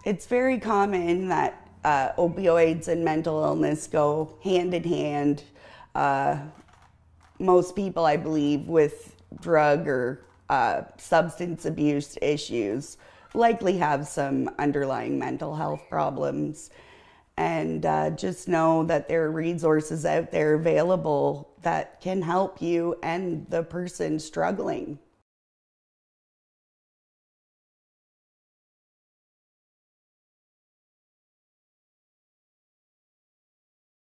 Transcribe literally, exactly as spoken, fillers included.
It's very common that uh, opioids and mental illness go hand in hand. Uh, most people, I believe, with drug or uh, substance abuse issues likely have some underlying mental health problems. And uh, just know that there are resources out there available that can help you and the person struggling.